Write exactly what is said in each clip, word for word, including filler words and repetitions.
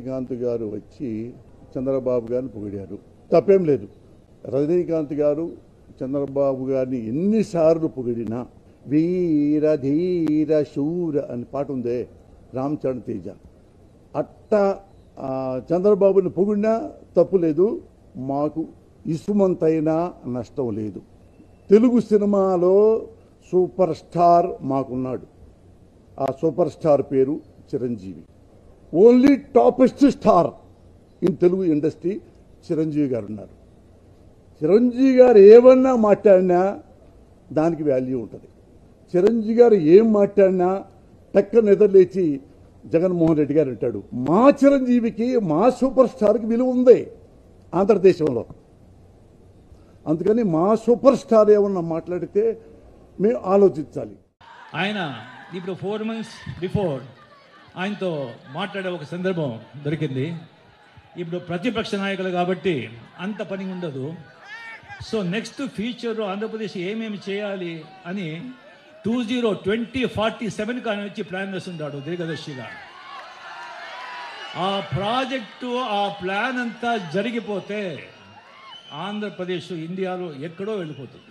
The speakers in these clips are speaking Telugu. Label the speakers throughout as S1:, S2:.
S1: రజనీకాంత్ గారు వచ్చి చంద్రబాబు గారిని పొగిడారు, తప్పేం లేదు. రజనీకాంత్ గారు చంద్రబాబు గారిని ఎన్నిసార్లు పొగిడినా వీర ధీర శూర అని పాట ఉందే రామ్ చరణ్ తేజ, అట్టా చంద్రబాబుని పొగిడినా తప్పు లేదు, మాకు ఇసుమంతైనా నష్టం లేదు. తెలుగు సినిమాలో సూపర్ స్టార్ మాకున్నాడు, ఆ సూపర్ స్టార్ పేరు Chiranjeevi. Only topest star in Telugu industry Chiranjeevi garu ఉన్నారు. చిరంజీవి గారు ఏమన్నా మాట్లాడినా దానికి వాల్యూ ఉంటుంది. చిరంజీవి గారు ఏం మాట్లాడినా టక్క నిద్రలేచి జగన్మోహన్ రెడ్డి గారు అంటాడు. మా చిరంజీవికి, మా సూపర్ స్టార్కి విలువ ఉంది ఆంధ్రదేశంలో. అందుకని మా సూపర్ స్టార్ ఏమన్నా మాట్లాడితే మేము ఆలోచించాలి.
S2: ఆయన ఇప్పుడు ఫోర్ మంత్స్ బిఫోర్ ఆయనతో మాట్లాడే ఒక సందర్భం దొరికింది. ఇప్పుడు ప్రతిపక్ష నాయకులు కాబట్టి అంత పని ఉండదు. సో నెక్స్ట్ ఫ్యూచర్లో ఆంధ్రప్రదేశ్ ఏమేమి చేయాలి అని two zero twenty forty seven కానీ వచ్చి ప్లాన్ వేస్తుంటాడు దీర్ఘదర్శిగా. ఆ ప్రాజెక్టు, ఆ ప్లాన్ అంతా జరిగిపోతే ఆంధ్రప్రదేశ్ ఇండియాలో ఎక్కడో వెళ్ళిపోతుంది.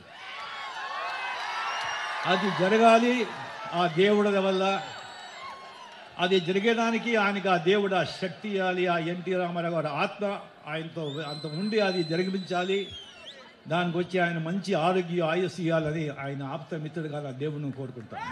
S2: అది జరగాలి ఆ దేవుడి వల్ల. అది జరిగేదానికి ఆయనకి ఆ దేవుడు ఆ శక్తి ఇవ్వాలి, ఆ ఎన్టీ రామారావు గారి ఆత్మ ఆయనతో అంత ఉండి అది జరిగించాలి. దానికి వచ్చి ఆయన మంచి ఆరోగ్య ఆయుస్సు ఇవ్వాలని ఆయన ఆప్త మిత్రుడుగా ఆ దేవుడిని కోరుకుంటాను.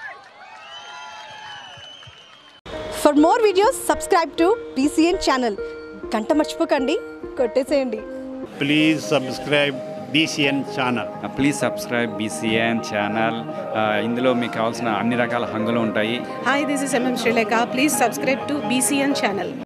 S3: For more videos subscribe to BCN channel. గంట మర్చిపోకండి, కొట్టేసేయండి.
S4: Please subscribe BCN channel.
S5: Please subscribe BCN channel. ఇందులో మీకు కావాల్సిన అన్ని రకాల హంగులు ఉంటాయి.
S6: Hi, this is MM Sreelekha. Please subscribe to BCN channel.